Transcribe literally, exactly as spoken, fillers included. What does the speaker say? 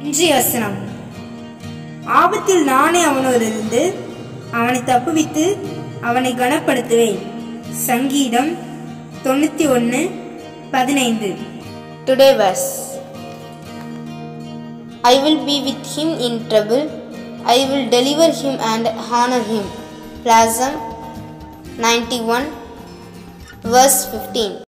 இன்றைய வசனம், ஆபத்தில் நானே அவனோடிருந்து அவனை தப்புவித்து அவனை கனப்படுத்துவேன். சங்கீதம் தொண்ணூத்தி ஒன்னு பதினைந்து. Today verse, I will be with him in trouble, I will deliver him and honor him. Psalm ninety-one verse fifteen.